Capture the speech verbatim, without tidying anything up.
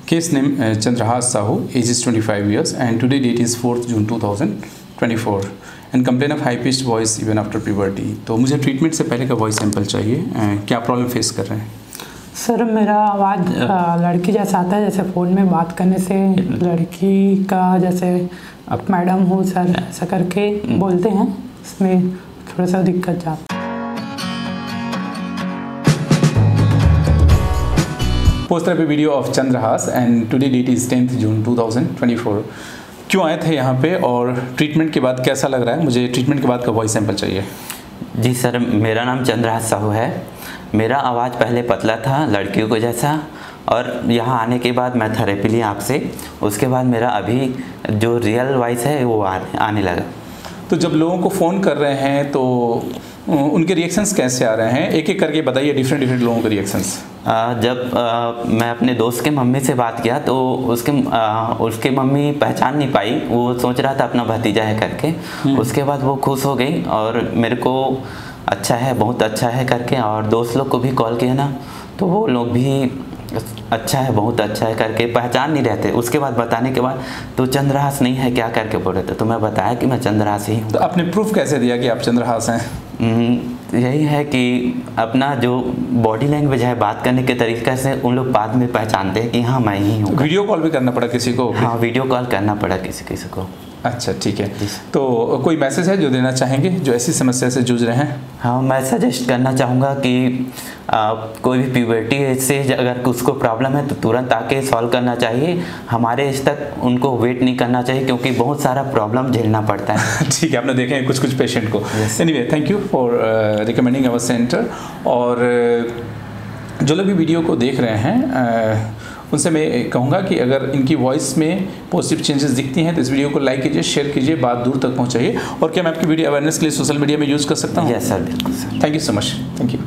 Case name uh, Chandrahas Sahu, age is twenty-five years, and today date is fourth June two thousand twenty-four, and complain of high pitched voice even after puberty. तो मुझे treatment से पहले का voice sample चाहिए, uh, क्या problem face कर रहे हैं? सर मेरा आवाज़ लड़की जैसा आता है, जैसे फ़ोन में बात करने से लड़की का जैसे अब मैडम हो सर ऐसा करके बोलते हैं, इसमें थोड़ा सा दिक्कत जाता है। Post therapy video of Chandrahas and today date is tenth June two thousand twenty four. क्यों आए थे यहाँ पे और ट्रीटमेंट के बाद कैसा लग रहा है? मुझे ट्रीटमेंट के बाद का वॉइस सैंपल चाहिए। जी सर, मेरा नाम चंद्रहास साहू है। मेरा आवाज़ पहले पतला था लड़कियों को जैसा, और यहाँ आने के बाद मैं थेरेपी ली आपसे, उसके बाद मेरा अभी जो रियल वॉइस है वो आने लगा। तो जब लोगों को फ़ोन कर रहे हैं तो उनके रिएक्शंस कैसे आ रहे हैं? एक एक करके बताइए डिफरेंट डिफरेंट लोगों के रिएक्शंस। जब आ, मैं अपने दोस्त के मम्मी से बात किया तो उसके आ, उसके मम्मी पहचान नहीं पाई, वो सोच रहा था अपना भतीजा है करके। उसके बाद वो खुश हो गई और मेरे को अच्छा है, बहुत अच्छा है करके, और दोस्त लोग को भी कॉल किया ना तो वो लोग भी अच्छा है, बहुत अच्छा है करके पहचान नहीं रहते। उसके बाद बताने के बाद तो चंद्रहास नहीं है क्या करके बोल रहे थे, तो मैं बताया कि मैं चंद्रहास ही हूँ। तो आपने प्रूफ कैसे दिया कि आप चंद्रहास हैं? यही है कि अपना जो बॉडी लैंग्वेज है, बात करने के तरीके से उन लोग बाद में पहचानते हैं कि हाँ मैं ही हूँ। वीडियो कॉल भी करना पड़ा किसी को? हाँ, वीडियो कॉल करना पड़ा किसी किसी को। अच्छा ठीक है। तो कोई मैसेज है जो देना चाहेंगे जो ऐसी समस्या से जूझ रहे हैं? हाँ, मैं सजेस्ट करना चाहूँगा कि आ, कोई भी प्यूबर्टी से अगर उसको प्रॉब्लम है तो तुरंत आके सॉल्व करना चाहिए। हमारे एज तक उनको वेट नहीं करना चाहिए क्योंकि बहुत सारा प्रॉब्लम झेलना पड़ता है। ठीक है, आपने देखे हैं कुछ कुछ पेशेंट को। Anyway, thank you for recommending our centre. और uh, जो लोग भी वीडियो को देख रहे हैं uh, उनसे मैं कहूँगा कि अगर इनकी वॉइस में पॉजिटिव चेंजेस दिखती हैं तो इस वीडियो को लाइक कीजिए, शेयर कीजिए, बात दूर तक पहुँचाइए। और क्या मैं आपकी वीडियो अवेयरनेस के लिए सोशल मीडिया में यूज़ कर सकता हूँ? यस सर, बिल्कुल sir. Thank you so much. Thank you.